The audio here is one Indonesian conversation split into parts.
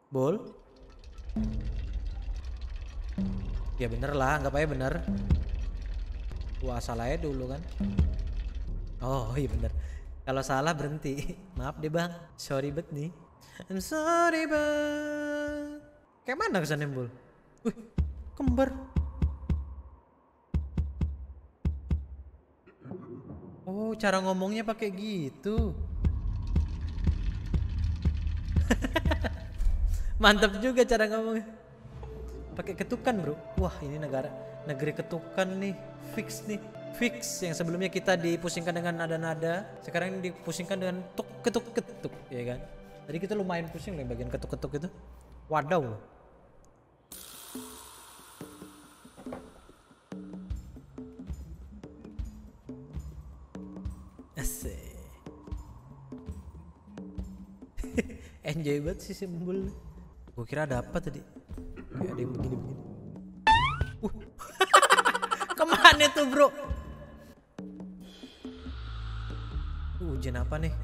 Bol. Ya bener lah, anggap aja bener. Gua asal aja dulu kan. Oh iya bener. Kalau salah berhenti. Maaf deh bang, sorry bet nih. I'm sorry bang. Kayak mana kesannya Bol? Wih, kembar. Oh, cara ngomongnya pakai gitu. Mantap juga cara ngomongnya. Pakai ketukan, bro. Wah, ini negeri ketukan nih. Fix nih. Fix yang sebelumnya kita dipusingkan dengan nada-nada, sekarang ini dipusingkan dengan ketuk-ketuk, ya kan? Tadi kita lumayan pusing nih bagian ketuk-ketuk itu. Wadaw. Asik. Enjoy banget sih simbol. Gue kira ada apa tadi? Kayak ada yang begini-begini. Kemana tuh bro? Ujian apa nih?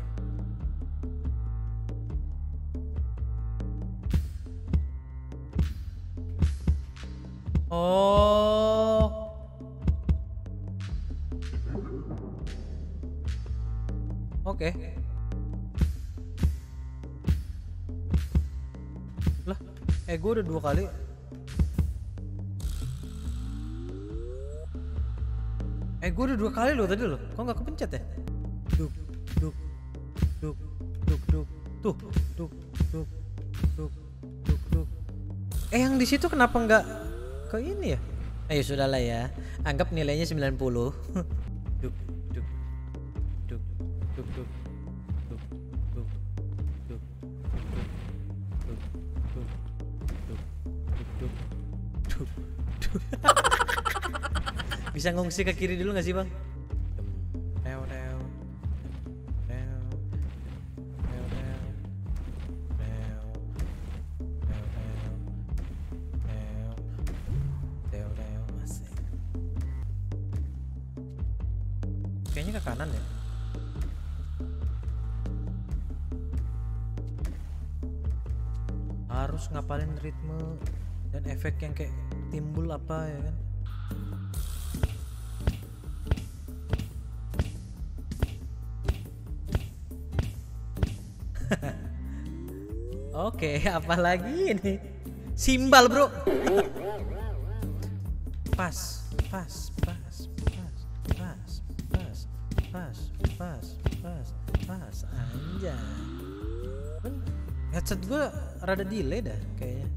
Oh. Oke. Lah, gue udah 2 kali. Gue udah 2 kali loh tadi loh. Kok nggak kepencet ya? Duk, duk, duk, duk, duk, tuh, duk, duk, duk, duk, duk. Yang di situ kenapa nggak ke ini ya? Ayo sudahlah ya. Anggap nilainya 90. Duk, duk, duk, duk, duk, duk, duk, duk, duk, duk, duk, duk. Bisa ngungsi ke kiri dulu gak sih bang? Kayaknya ke kanan ya. Harus ngapalin ritme dan efek yang kayak timbul apa ya kan. Oke, apalagi ini? Simbal, bro. Pas, pas, pas, pas, pas, pas, pas, pas, pas, pas, anjay. Headset gue rada delay dah kayaknya.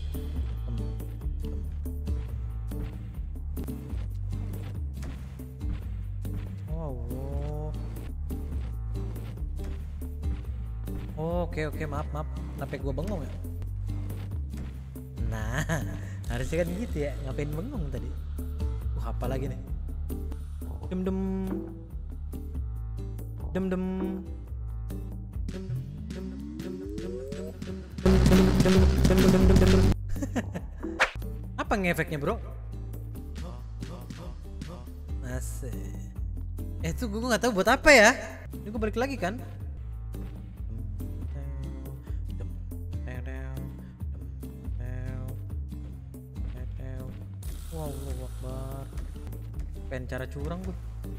Oke, maaf. Kenapa gue bengong ya? Nah, harusnya kan gitu ya. Ngapain bengong tadi? Apa lagi nih? Dem. Apa ngefeknya, bro? Asik. Itu gue nggak tahu buat apa ya. Ini gue balik lagi kan? Wow, Akbar. Pengen cara curang gue.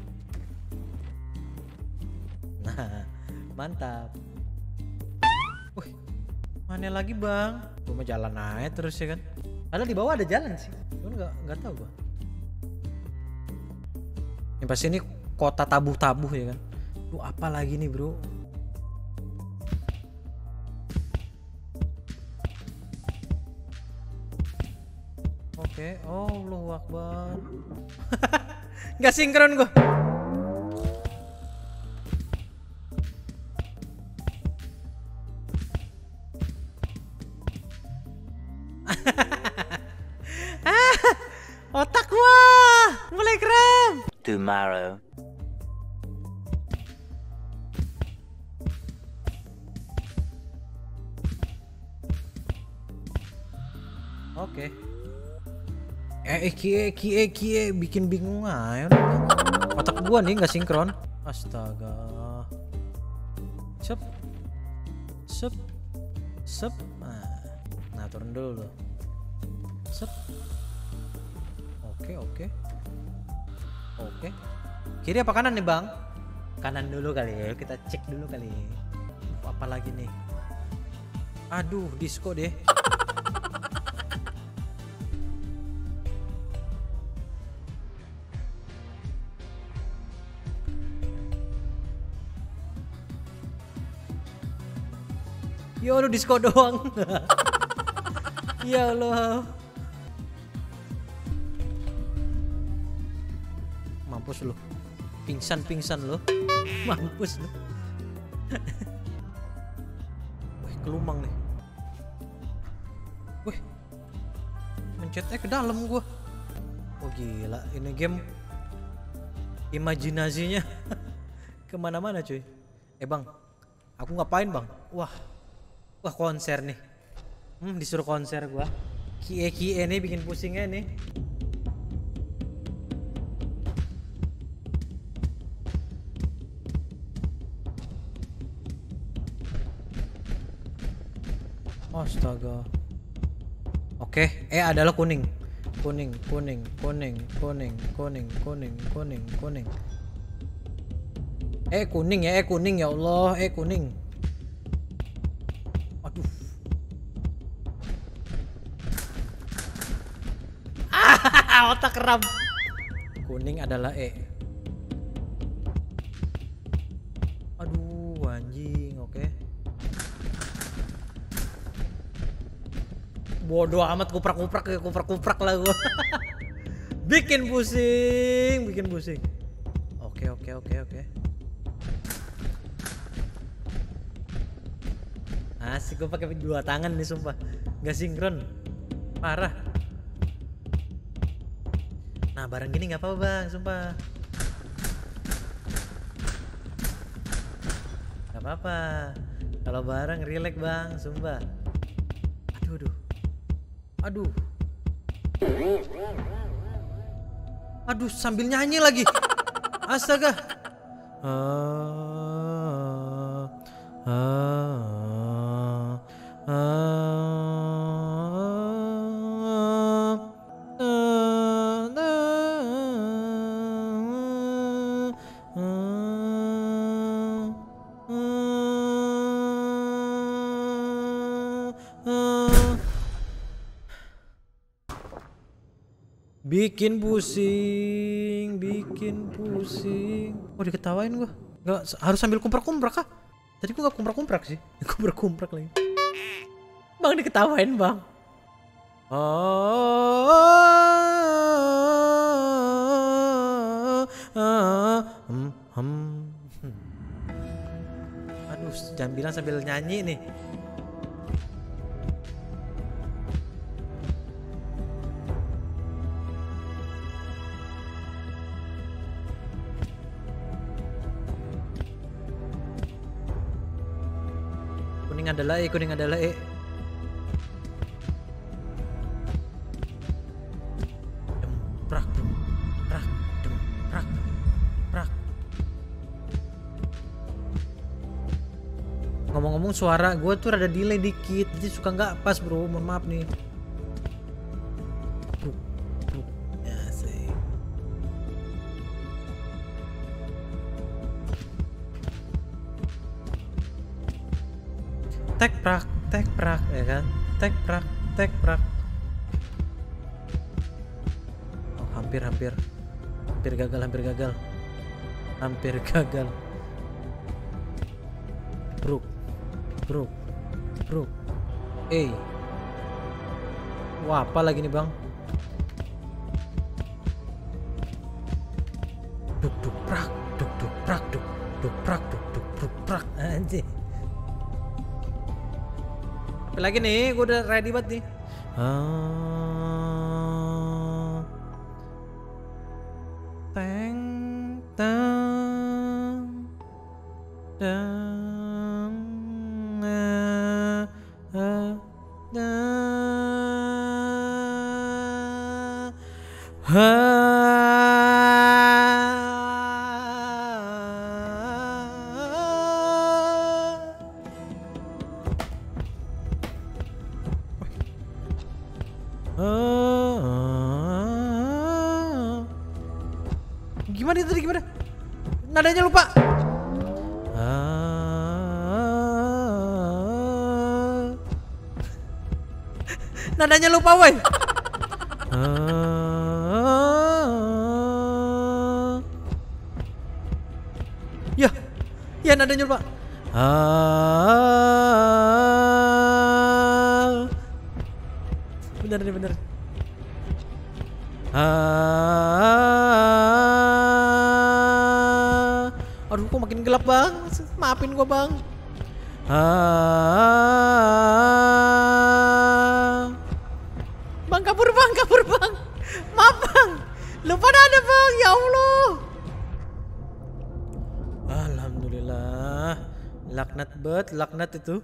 Nah, mantap. Wih, mana lagi bang? Gue mau jalan aja terus ya kan. Padahal di bawah ada jalan sih. Cuman nggak tahu gue. Yang pasti ini kota tabuh-tabuh ya kan. Lu apa lagi nih bro? Oke, oh Allahu Akbar. Gak sinkron gue. Otak gua mulai kram. Tomorrow. Oke. Kie bikin bingung aja. Otak gua nih nggak sinkron. Astaga. Sep. Nah. Nah, turun dulu tuh. Set. Oke, oke. Oke. Kiri apa kanan nih, Bang? Kanan dulu kali ya. Kita cek dulu kali. Apa lagi nih? Aduh, disco deh. Ya lu disco doang. Ya Allah. Mampus lu. Pingsan lu. Mampus lu. Wih, kelumang nih. Wih. Mencetnya ke dalam gua. Oh gila, ini game imajinasinya kemana-mana cuy. Bang, aku ngapain bang? Wah konser nih. Disuruh konser gua. Kie nih bikin pusingnya nih. Astaga. Oke, adalah kuning. Kuning. Kuning ya Allah, kuning. Aduh. Otak keram. Kuning adalah Aduh, anjing, oke. Bodoh amat, kuprak lah gua. bikin pusing. Oke. Asik, gue pakai 2 tangan nih sumpah. Gak sinkron. Parah. Nah, barang gini nggak apa-apa bang, sumpah. Gak apa-apa. Kalau barang relax bang, sumpah. Aduh, sambil nyanyi lagi. Astaga. Bikin pusing. Oh, diketawain gua. Nggak harus sambil kumprak-kumprak kah? Tadi gua nggak kumprak-kumprak sih. Kumprak-kumprak lagi. Bang, diketawain bang. Aduh, jangan bilang sambil nyanyi nih. Kuning adalah Prak. Ngomong-ngomong, suara gue tuh rada delay dikit, jadi suka nggak pas bro, mohon maaf nih. Ya sih. Tek prak ya kan, tek prak. Oh, hampir gagal. Bro. Wah, apa lagi nih bang? Duk prak anjir. Apa lagi nih? Gue udah ready banget nih. Gimana itu tadi, gimana? Nadanya lupa. Nadanya lupa, woi. Ya, ya nadanya lupa. Bener nih, bener. Aduh, kok makin gelap, Bang. Maafin gua, Bang. Bang, kabur, Bang, kabur, Bang. Maaf, Bang. Lupa nada, Bang. Ya Allah. Alhamdulillah. Laknat bet, laknat itu.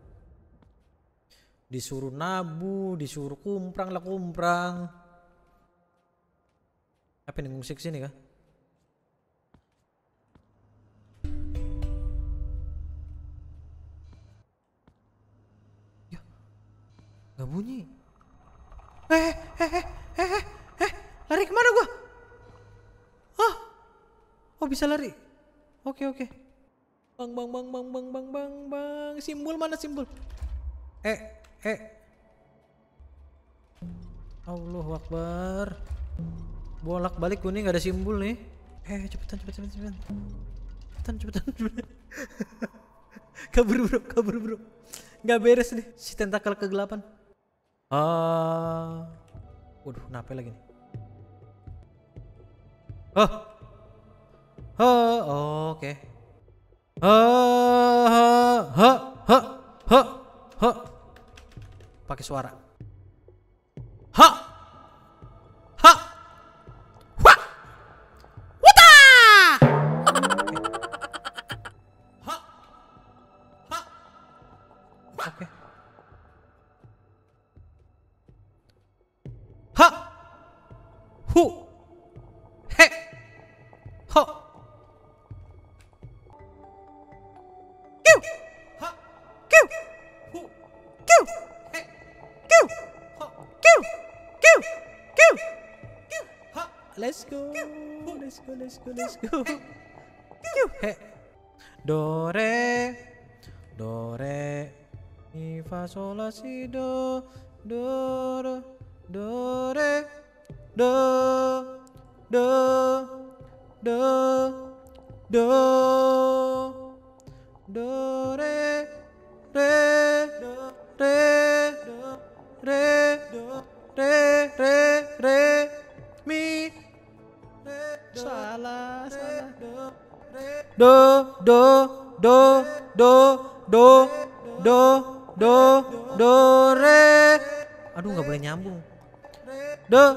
Disuruh nabu, disuruh kumprang lah kumprang. Apa nih, musik sini kah? Ya, nggak bunyi. Lari kemana gua? Hah? Oh, bisa lari. Oke. Bang. Simbol mana simbol? Allahu Akbar. Bolak balik gue nih, nggak ada simbol nih. Cepetan. Kabur bro. Nggak beres nih si tentakel kegelapan. Waduh, kenapa lagi nih? Oke. Pakai suara. Oke. Hu. He. Ho. Kiu. Kiu. Hu. Kiu. He. Kiu. Ho. Kiu. Kiu. Kiu. Kiu. Ha. Let's go. Kiu. He. Do re mi fa sol la si do re do re mi salah do re. Aduh, nggak boleh nyambung. Do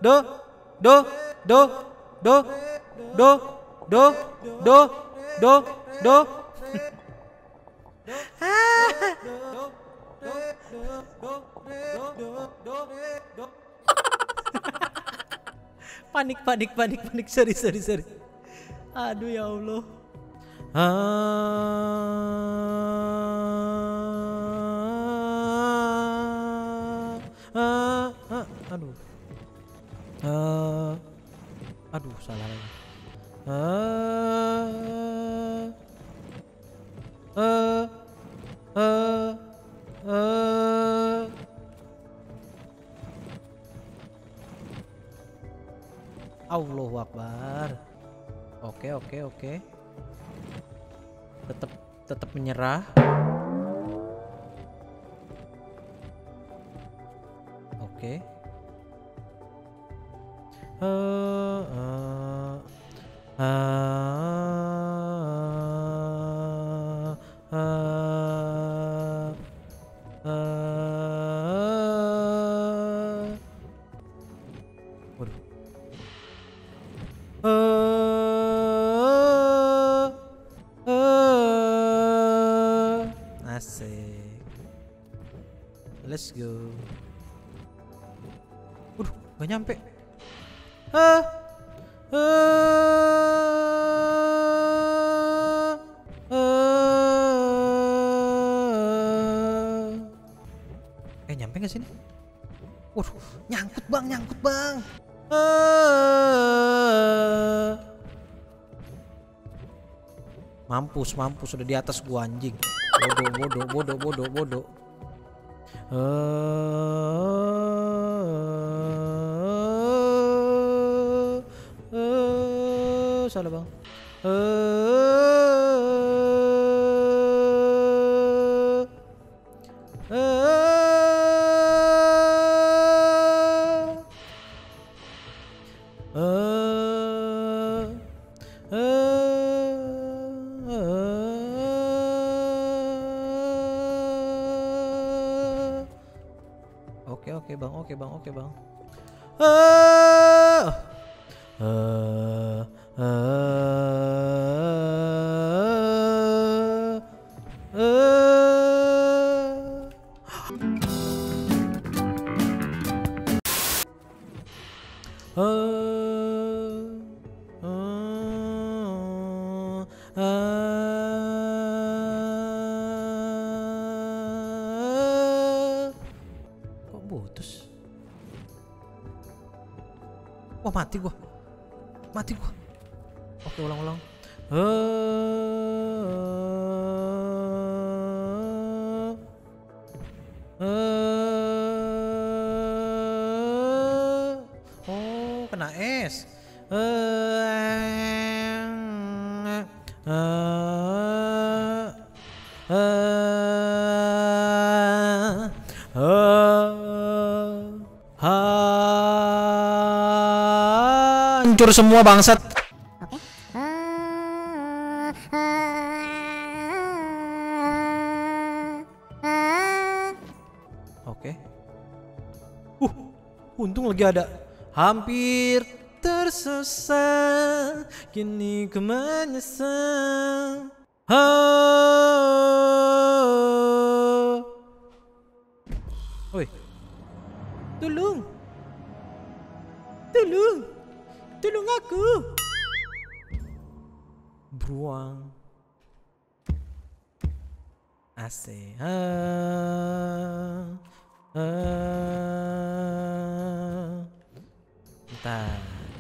panik. Sorry. Aduh, ya Allah. Aduh, salah lagi. Allahu Akbar. Oke. Tetap menyerah. Oke. Asik. Let's go. Waduh, gak nyampe. Nyampe gak sini? Waduh, nyangkut bang. Mampus, udah di atas gua anjing. Bodoh. Salah bang. Oke bang. Kok putus? Wah mati gua. Oke ulang. Oh kena es. Hancur semua bangsat. Oke. Untung lagi ada. Hampir tersesat, kini ku menyesal. Oi. Tolong aku. Beruang. Asik. Bentar.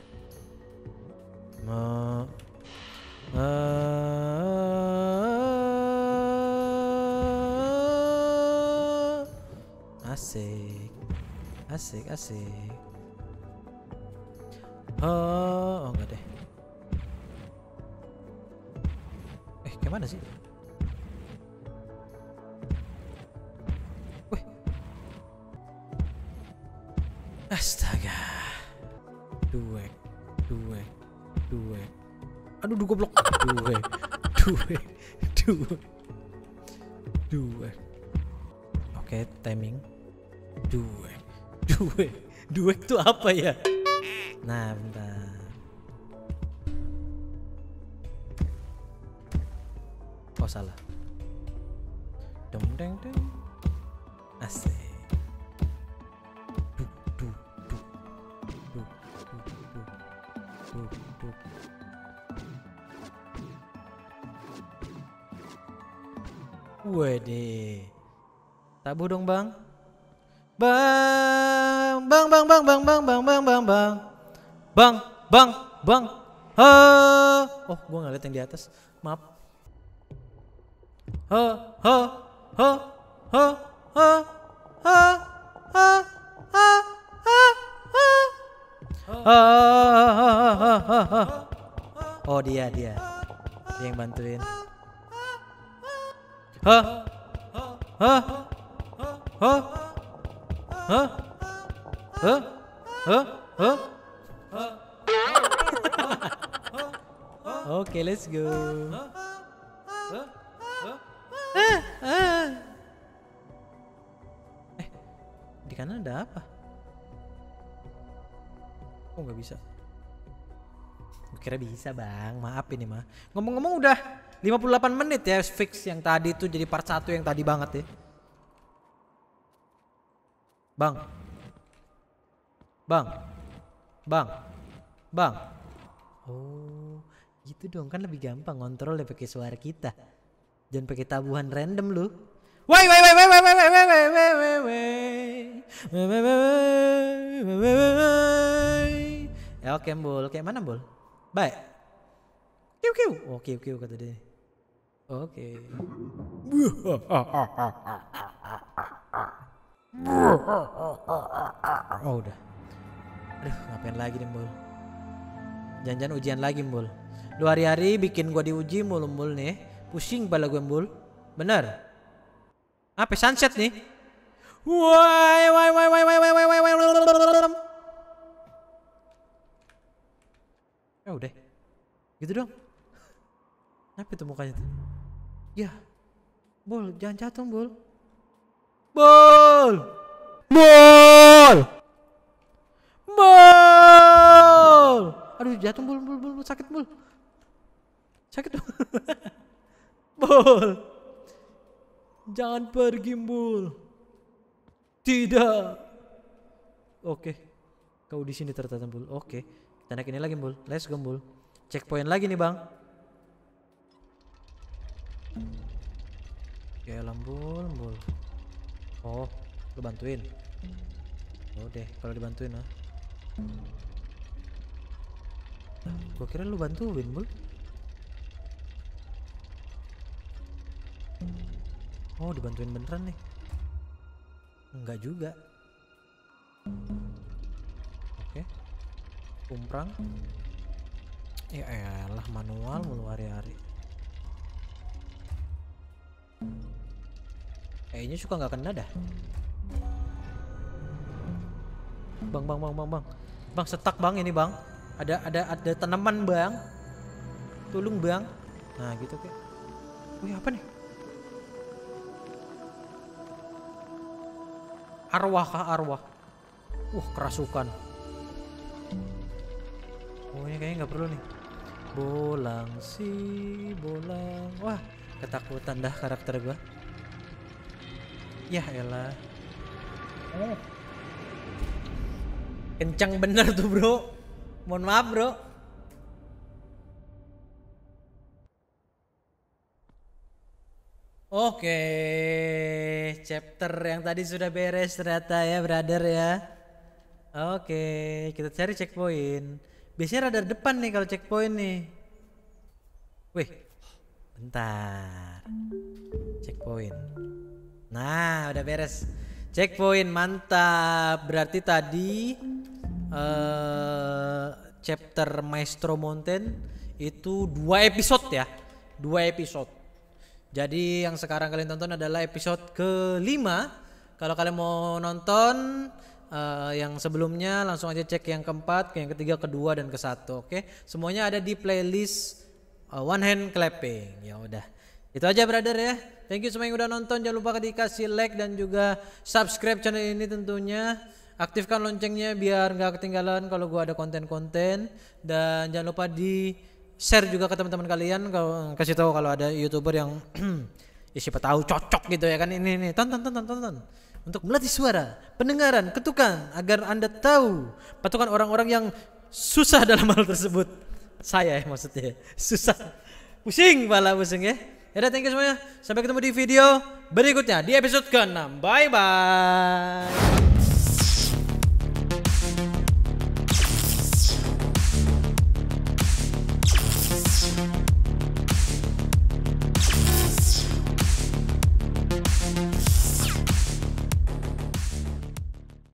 Asik. Oh enggak deh. Gimana sih? Wih. Astaga. Duek. Aduh goblok. Duek. Oke, timing. Duek tuh apa ya? Nah, bentar. Oh salah. Dong. Asik. Duk. Wede. Tabuh dong bang. Bang. Oh, gua nggak lihat yang di atas. Maaf. Oh dia yang bantuin. Oke, let's go. Di kanan ada apa? Oh nggak bisa. Gue kira bisa bang, maaf ini mah. Ngomong-ngomong udah 58 menit ya fix yang tadi tuh jadi part 1 yang tadi banget ya. Bang. Oh gitu dong, kan lebih gampang ngontrol ya pakai suara kita. Jangan pakai tabuhan random lu. Woi. Ya oke Bol, kayak mana Bol? Baik. Kiu. Oh kiu kata dia. Oke. Oh udah. Aduh ngapain lagi nih Mbul. Jangan-jangan ujian lagi Mbul. Lu hari-hari bikin gua diuji mulu Mbul nih. Pusing kepala gue Mbul. Bener. Apa sunset nih? Woi. Ya udah. Gitu dong. Apa itu mukanya tuh? Ya. Bol, jangan jatuh, Bol. Bol. Bol. Bol. Aduh, jatuh Bol, sakit Bol. Sakit Bol. Bol. Jangan pergi, Bol. Tidak. Oke. Kau di sini ternyata, Bol. Oke. Kita naik ini lagi, Bol. Let's go, Bol. Checkpoint lagi nih, Bang. Ya lambul. Oh, lu bantuin. Oh deh, kalau dibantuin ah. Gua kira lu bantuin, Bul. Oh, dibantuin beneran nih. Enggak juga. Oke. Umprang. Ya elah manual mulu hari-hari. Kayaknya suka nggak kena dah. Bang. Bang setak bang ini bang. Ada tanaman bang. Tolong bang. Nah gitu kayak. Wih apa nih? Arwah kah arwah? Kerasukan. Oh ini kayaknya nggak perlu nih. Bolang. Wah ketakutan dah karakter gua. Ya elah. Kencang bener tuh bro. Mohon maaf bro. Oke, chapter yang tadi sudah beres ternyata ya brother ya. Oke, kita cari checkpoint. Biasanya rada depan nih kalau checkpoint nih. Wih, bentar. Checkpoint. Nah udah beres. Checkpoint mantap. Berarti tadi chapter Maestro Mountain itu 2 episode ya. 2 episode. Jadi yang sekarang kalian tonton adalah episode ke-5. Kalau kalian mau nonton yang sebelumnya langsung aja cek yang keempat, yang ketiga, kedua dan ke-1. Oke. Semuanya ada di playlist One Hand Clapping. Ya udah. Itu aja brother ya. Thank you semua yang udah nonton. Jangan lupa dikasih like dan juga subscribe channel ini tentunya. Aktifkan loncengnya biar nggak ketinggalan kalau gua ada konten-konten. Dan jangan lupa di share juga ke teman-teman kalian. Kalau kasih tahu kalau ada YouTuber yang ya siapa tahu cocok gitu ya kan. Ini tonton. Untuk melatih suara, pendengaran, ketukan agar Anda tahu patukan orang-orang yang susah dalam hal tersebut. Saya ya maksudnya. Susah. Pusing ya. Ya thank you semuanya. Sampai ketemu di video berikutnya di episode ke-6. Bye bye.